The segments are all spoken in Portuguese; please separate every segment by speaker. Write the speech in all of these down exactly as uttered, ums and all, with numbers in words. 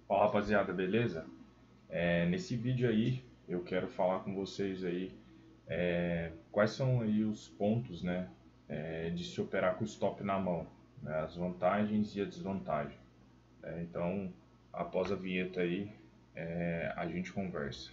Speaker 1: Fala rapaziada, beleza? É, nesse vídeo aí eu quero falar com vocês aí é, quais são aí os pontos, né, é, de se operar com o stop na mão, né, as vantagens e a desvantagem. Né? Então, após a vinheta aí, é, a gente conversa.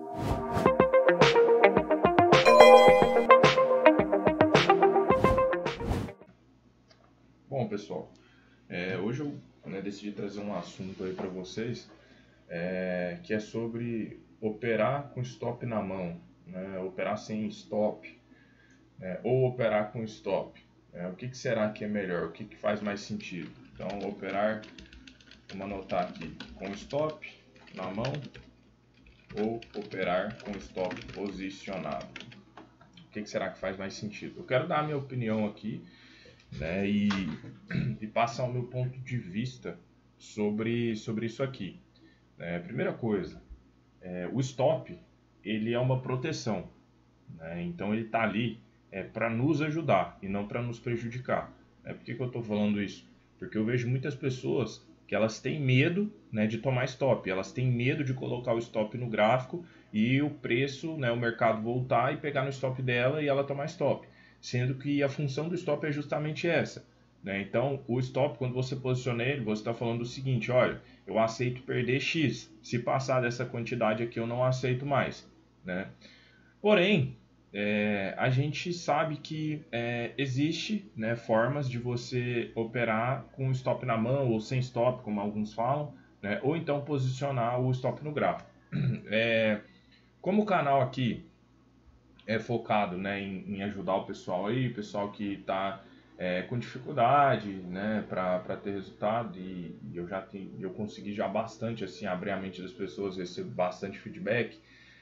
Speaker 1: Bom, pessoal, é, hoje eu né, decidi trazer um assunto aí para vocês é, que é sobre operar com stop na mão, né, operar sem stop. É, ou operar com stop. É, o que, que será que é melhor? O que, que faz mais sentido? Então, operar, vamos anotar aqui, com stop na mão ou operar com stop posicionado. O que, que será que faz mais sentido? Eu quero dar a minha opinião aqui, né, e, e passar o meu ponto de vista sobre, sobre isso aqui. É, primeira coisa, é, o stop ele é uma proteção, né? Então ele está ali é, para nos ajudar e não para nos prejudicar. É, por que, que eu estou falando isso? Porque eu vejo muitas pessoas que elas têm medo, né, de tomar stop, elas têm medo de colocar o stop no gráfico e o preço, né, o mercado voltar e pegar no stop dela e ela tomar stop, sendo que a função do stop é justamente essa. Né? Então, o stop, quando você posiciona ele, você está falando o seguinte: olha, eu aceito perder X, se passar dessa quantidade aqui eu não aceito mais. Né? Porém, é, a gente sabe que é, existe, né, formas de você operar com stop na mão ou sem stop, como alguns falam, né, ou então posicionar o stop no gráfico. É, como o canal aqui é focado, né, em, em ajudar o pessoal aí, o pessoal que está é, com dificuldade, né, para ter resultado, e, e eu já tenho, eu consegui já bastante assim abrir a mente das pessoas, recebo bastante feedback.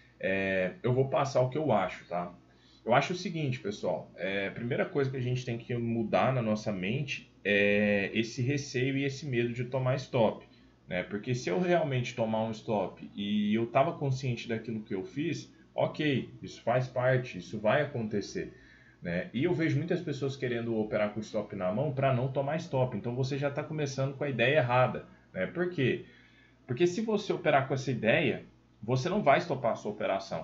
Speaker 1: É, eu vou passar o que eu acho, tá? Eu acho o seguinte, pessoal. É, a primeira coisa que a gente tem que mudar na nossa mente é esse receio e esse medo de tomar stop. Né? Porque se eu realmente tomar um stop e eu estava consciente daquilo que eu fiz, ok, isso faz parte, isso vai acontecer. Né? E eu vejo muitas pessoas querendo operar com stop na mão para não tomar stop. Então você já está começando com a ideia errada. Né? Por quê? Porque se você operar com essa ideia, você não vai estopar a sua operação.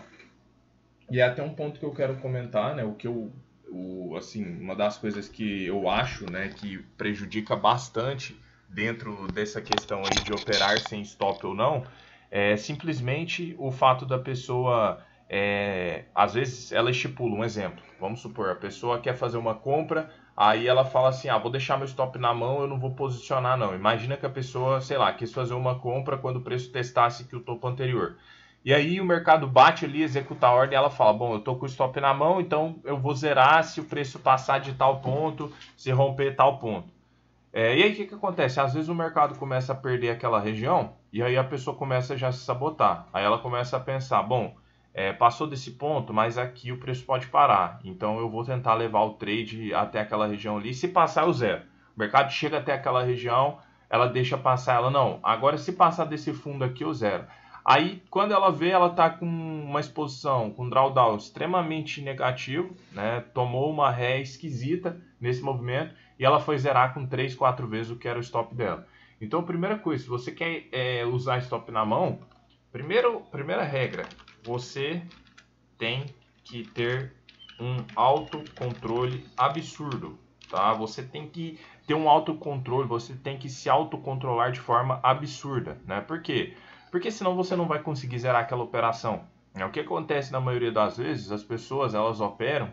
Speaker 1: E é até um ponto que eu quero comentar, né? O que eu, o, assim, uma das coisas que eu acho, né, que prejudica bastante dentro dessa questão aí de operar sem stop ou não, é simplesmente o fato da pessoa, é, às vezes ela estipula um exemplo. Vamos supor, a pessoa quer fazer uma compra, aí ela fala assim, ah, vou deixar meu stop na mão, eu não vou posicionar não. Imagina que a pessoa, sei lá, quis fazer uma compra quando o preço testasse que o topo anterior. E aí o mercado bate ali, executa a ordem, e ela fala, bom, eu tô com o stop na mão, então eu vou zerar se o preço passar de tal ponto, se romper tal ponto. É, e aí o que, que acontece? Às vezes o mercado começa a perder aquela região, e aí a pessoa começa já a se sabotar. Aí ela começa a pensar, bom, é, passou desse ponto, mas aqui o preço pode parar. Então eu vou tentar levar o trade até aquela região ali, se passar eu zero. O mercado chega até aquela região, ela deixa passar, ela não, agora se passar desse fundo aqui eu zero. Aí, quando ela vê, ela está com uma exposição, com um drawdown extremamente negativo, né? Tomou uma ré esquisita nesse movimento e ela foi zerar com três, quatro vezes o que era o stop dela. Então, primeira coisa, se você quer é, usar stop na mão, primeiro, primeira regra, você tem que ter um autocontrole absurdo, tá? Você tem que ter um autocontrole, você tem que se autocontrolar de forma absurda, né? Por quê? Porque senão você não vai conseguir zerar aquela operação. O que acontece na maioria das vezes, as pessoas elas operam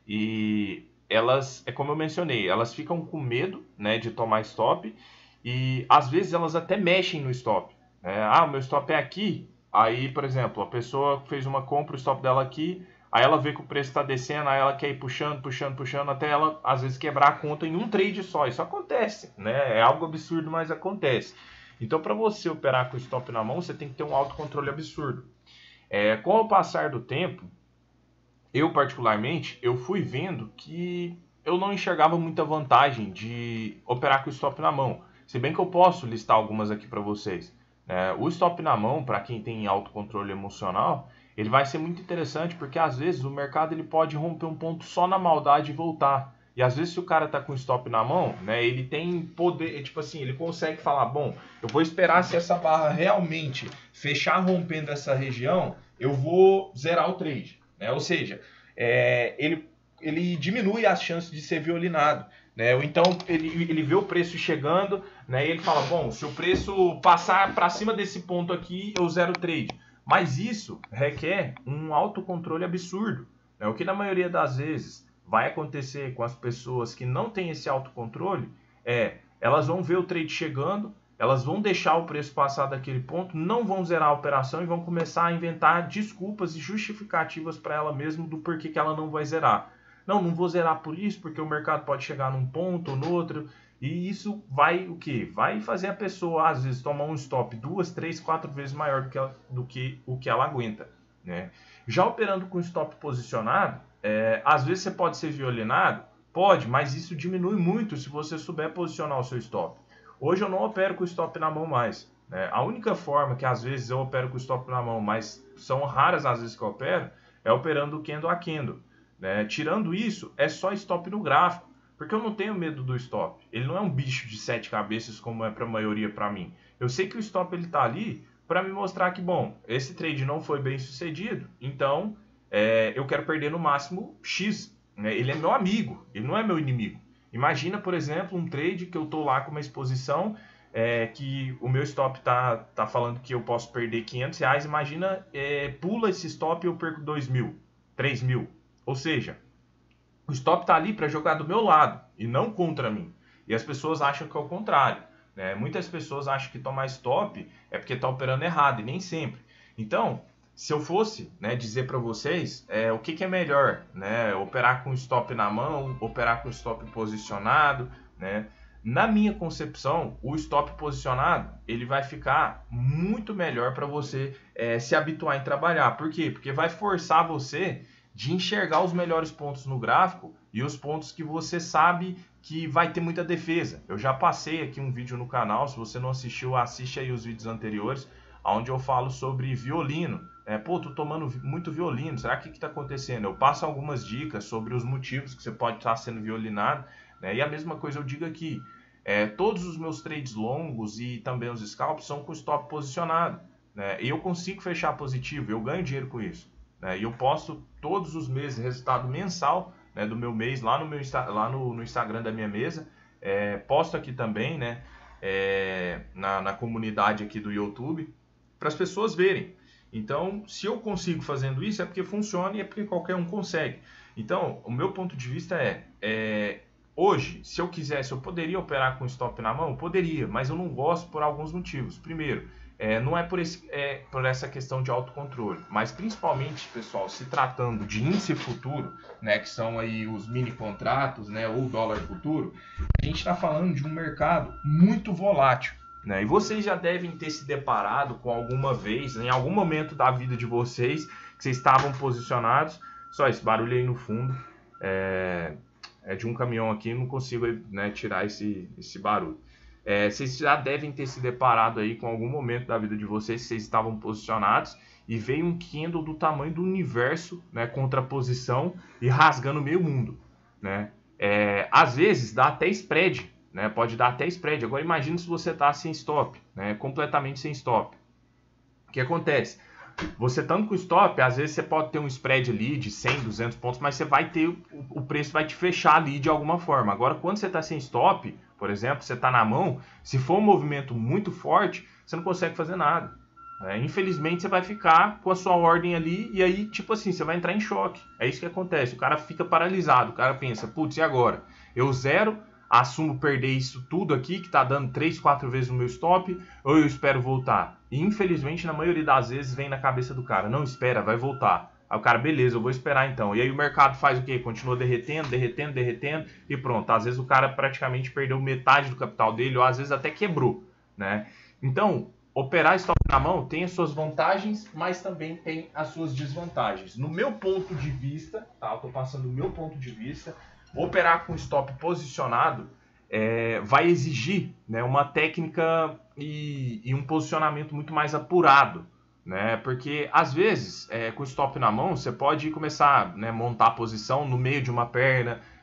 Speaker 1: e elas, é como eu mencionei, elas ficam com medo, né, de tomar stop e às vezes elas até mexem no stop. Né? Ah, o meu stop é aqui. Aí, por exemplo, a pessoa fez uma compra, o stop dela aqui, aí ela vê que o preço está descendo, aí ela quer ir puxando, puxando, puxando, até ela às vezes quebrar a conta em um trade só. Isso acontece, né? É algo absurdo, mas acontece. Então, para você operar com o stop na mão, você tem que ter um autocontrole absurdo. É, com o passar do tempo, eu particularmente, eu fui vendo que eu não enxergava muita vantagem de operar com o stop na mão. Se bem que eu posso listar algumas aqui para vocês. É, o stop na mão, para quem tem autocontrole emocional, ele vai ser muito interessante porque às vezes o mercado ele pode romper um ponto só na maldade e voltar. E às vezes se o cara tá com stop na mão, né, ele tem poder, tipo assim, ele consegue falar, bom, eu vou esperar se essa barra realmente fechar rompendo essa região, eu vou zerar o trade, né? Ou seja, é, ele, ele diminui as chances de ser violinado, né? Ou então ele, ele vê o preço chegando, né, e ele fala, bom, se o preço passar para cima desse ponto aqui, eu zero o trade. Mas isso requer um autocontrole absurdo, né? O que na maioria das vezes vai acontecer com as pessoas que não têm esse autocontrole é, elas vão ver o trade chegando, elas vão deixar o preço passar daquele ponto, não vão zerar a operação e vão começar a inventar desculpas e justificativas para ela mesma do porquê que ela não vai zerar. Não, não vou zerar por isso, porque o mercado pode chegar num ponto ou no outro, e isso vai o quê? Vai fazer a pessoa, às vezes, tomar um stop duas, três, quatro vezes maior do que, ela, do que o que ela aguenta, né? Já operando com stop posicionado, É, às vezes você pode ser violinado, pode, mas isso diminui muito se você souber posicionar o seu stop. Hoje eu não opero com o stop na mão mais, né? A única forma que às vezes eu opero com o stop na mão, mas são raras as vezes que eu opero, é operando candle a candle, né? Tirando isso, é só stop no gráfico, porque eu não tenho medo do stop. Ele não é um bicho de sete cabeças como é para a maioria para mim. Eu sei que o stop ele tá ali para me mostrar que, bom, esse trade não foi bem sucedido, então É, eu quero perder no máximo X, né? Ele é meu amigo, ele não é meu inimigo. Imagina, por exemplo, um trade que eu estou lá com uma exposição, é, que o meu stop tá, tá falando que eu posso perder quinhentos reais. Imagina, é, pula esse stop e eu perco dois mil, três mil. Ou seja, o stop está ali para jogar do meu lado e não contra mim. E as pessoas acham que é o contrário, né? Muitas pessoas acham que tomar stop é porque está operando errado, e nem sempre. Então, se eu fosse, né, dizer para vocês é, o que, que é melhor, né, operar com stop na mão, operar com stop posicionado, né? Na minha concepção, o stop posicionado ele vai ficar muito melhor para você é, se habituar em trabalhar. Por quê? Porque vai forçar você de enxergar os melhores pontos no gráfico e os pontos que você sabe que vai ter muita defesa. Eu já passei aqui um vídeo no canal, se você não assistiu, assiste aí os vídeos anteriores, onde eu falo sobre violino. É, pô, tô tomando muito violino, será que que tá acontecendo? Eu passo algumas dicas sobre os motivos que você pode estar sendo violinado, né? E a mesma coisa eu digo aqui, é, todos os meus trades longos e também os scalps são com stop posicionado, né? E eu consigo fechar positivo, eu ganho dinheiro com isso, né? E eu posto todos os meses resultado mensal, né, do meu mês lá no, meu, lá no, no Instagram da minha mesa, é, posto aqui também, né, é, na, na comunidade aqui do YouTube, para as pessoas verem. Então, se eu consigo fazendo isso, é porque funciona e é porque qualquer um consegue. Então, o meu ponto de vista é, é hoje, se eu quisesse, eu poderia operar com stop na mão? Poderia, mas eu não gosto por alguns motivos. Primeiro, é, não é por, esse, é por essa questão de autocontrole, mas principalmente, pessoal, se tratando de índice futuro, né, que são aí os mini contratos, né, ou dólar futuro, a gente está falando de um mercado muito volátil. Né? E vocês já devem ter se deparado com alguma vez, em algum momento da vida de vocês, que vocês estavam posicionados. Só esse barulho aí no fundo é, é de um caminhão aqui, não consigo, né, tirar esse, esse barulho. É, vocês já devem ter se deparado aí com algum momento da vida de vocês que vocês estavam posicionados e veio um candle do tamanho do universo, né, contra a posição e rasgando meio mundo. Né? É, às vezes dá até spread. Né, pode dar até spread. Agora imagine se você está sem stop, né, completamente sem stop. O que acontece? Você estando com stop, às vezes você pode ter um spread ali de cem, duzentos pontos, mas você vai ter, o preço vai te fechar ali de alguma forma. Agora, quando você está sem stop, por exemplo, você está na mão, se for um movimento muito forte, você não consegue fazer nada. É, infelizmente, você vai ficar com a sua ordem ali e aí, tipo assim, você vai entrar em choque. É isso que acontece. O cara fica paralisado. O cara pensa, putz, e agora? Eu zero... assumo perder isso tudo aqui, que está dando três, quatro vezes o meu stop, ou eu espero voltar? E infelizmente, na maioria das vezes, vem na cabeça do cara, não espera, vai voltar. Aí o cara, beleza, eu vou esperar então. E aí o mercado faz o quê? Continua derretendo, derretendo, derretendo, e pronto. Às vezes o cara praticamente perdeu metade do capital dele, ou às vezes até quebrou, né? Então, operar stop na mão tem as suas vantagens, mas também tem as suas desvantagens. No meu ponto de vista, tá? Eu tô passando o meu ponto de vista, operar com stop posicionado é, vai exigir, né, uma técnica e, e um posicionamento muito mais apurado, né? Porque às vezes é, com stop na mão você pode começar a, né, montar a posição no meio de uma perna,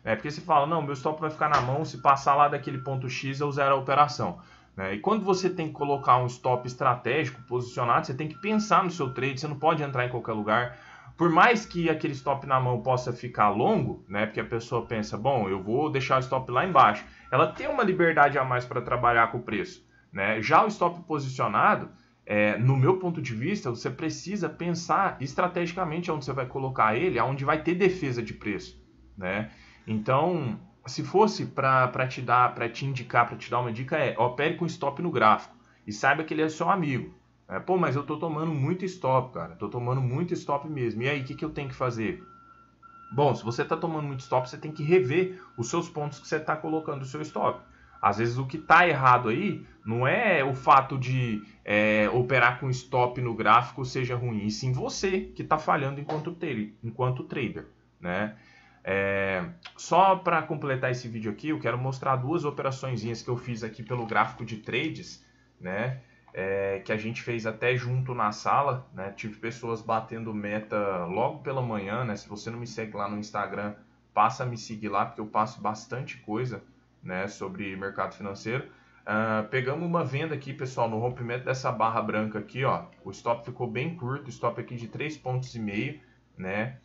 Speaker 1: né? Porque você fala, não, meu stop vai ficar na mão, se passar lá daquele ponto X eu zero a operação. Né? E quando você tem que colocar um stop estratégico posicionado, você tem que pensar no seu trade, você não pode entrar em qualquer lugar. Por mais que aquele stop na mão possa ficar longo, né? Porque a pessoa pensa, bom, eu vou deixar o stop lá embaixo. Ela tem uma liberdade a mais para trabalhar com o preço. Né? Já o stop posicionado, é, no meu ponto de vista, você precisa pensar estrategicamente onde você vai colocar ele, aonde vai ter defesa de preço. Né? Então, se fosse para te dar, para te indicar, para te dar uma dica, é opere com stop no gráfico e saiba que ele é seu amigo. É, pô, mas eu tô tomando muito stop, cara. Tô tomando muito stop mesmo. E aí, o que, que eu tenho que fazer? Bom, se você tá tomando muito stop, você tem que rever os seus pontos que você tá colocando o seu stop. Às vezes o que tá errado aí não é o fato de é, operar com stop no gráfico seja ruim, e sim você que tá falhando enquanto trader, enquanto trader, né? É, só para completar esse vídeo aqui, eu quero mostrar duas operaçõezinhas que eu fiz aqui pelo gráfico de trades, né? É, que a gente fez até junto na sala, né? Tive pessoas batendo meta logo pela manhã, né? Se você não me segue lá no Instagram, passa a me seguir lá, porque eu passo bastante coisa, né, sobre mercado financeiro. Uh, pegamos uma venda aqui, pessoal, no rompimento dessa barra branca aqui, ó. O stop ficou bem curto, stop aqui de três pontos e meio, né?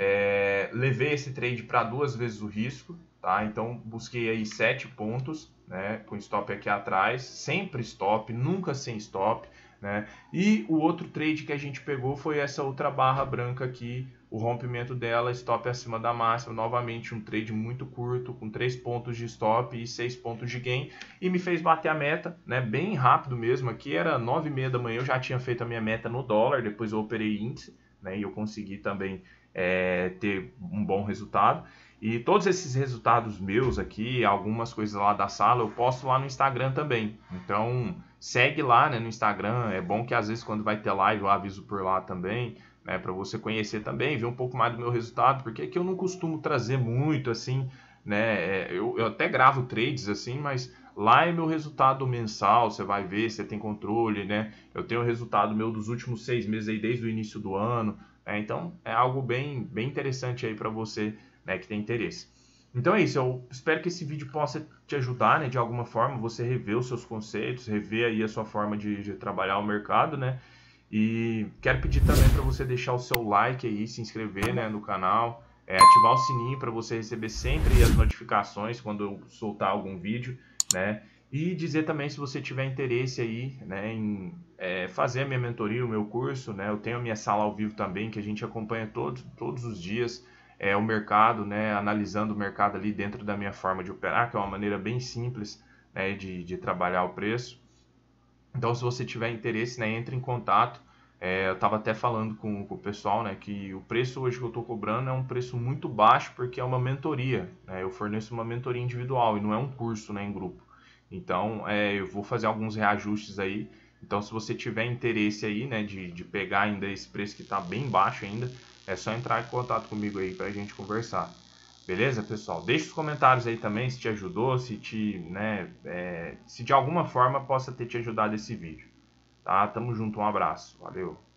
Speaker 1: É, levei esse trade para duas vezes o risco, tá? Então busquei aí sete pontos, né? Com stop aqui atrás, sempre stop, nunca sem stop, né? E o outro trade que a gente pegou foi essa outra barra branca aqui, o rompimento dela, stop acima da máxima, novamente um trade muito curto, com três pontos de stop e seis pontos de gain, e me fez bater a meta, né? Bem rápido mesmo. Aqui era nove e meia da manhã, eu já tinha feito a minha meta no dólar, depois eu operei índice, né? E eu consegui também é, ter um bom resultado. E todos esses resultados meus aqui, algumas coisas lá da sala, eu posto lá no Instagram também. Então segue lá, né, no Instagram. É bom que às vezes quando vai ter live eu aviso por lá também, né, para você conhecer também, ver um pouco mais do meu resultado, porque aqui eu não costumo trazer muito assim, né? Eu, eu até gravo trades assim, mas lá é meu resultado mensal, você vai ver, você tem controle, né? Eu tenho o resultado meu dos últimos seis meses aí desde o início do ano. É, então é algo bem, bem interessante aí para você, né, que tem interesse. Então é isso, eu espero que esse vídeo possa te ajudar, né, de alguma forma, você rever os seus conceitos, rever aí a sua forma de, de trabalhar o mercado, né? E quero pedir também para você deixar o seu like aí, se inscrever, né, no canal, é, ativar o sininho para você receber sempre as notificações quando eu soltar algum vídeo, né? E dizer também se você tiver interesse aí, né, em é, fazer a minha mentoria, o meu curso, né? Eu tenho a minha sala ao vivo também, que a gente acompanha todos, todos os dias é, o mercado, né? Analisando o mercado ali dentro da minha forma de operar, que é uma maneira bem simples, né, de, de trabalhar o preço. Então, se você tiver interesse, né, entre em contato. É, eu estava até falando com, com o pessoal, né, que o preço hoje que eu estou cobrando é um preço muito baixo, porque é uma mentoria, né? Eu forneço uma mentoria individual e não é um curso, né, em grupo. Então, é, eu vou fazer alguns reajustes aí. Então, se você tiver interesse aí, né, de, de pegar ainda esse preço que está bem baixo ainda, é só entrar em contato comigo aí para a gente conversar. Beleza, pessoal? Deixa os comentários aí também se te ajudou, se te, né, é, se de alguma forma possa ter te ajudado esse vídeo. Tá? Tamo junto, um abraço. Valeu!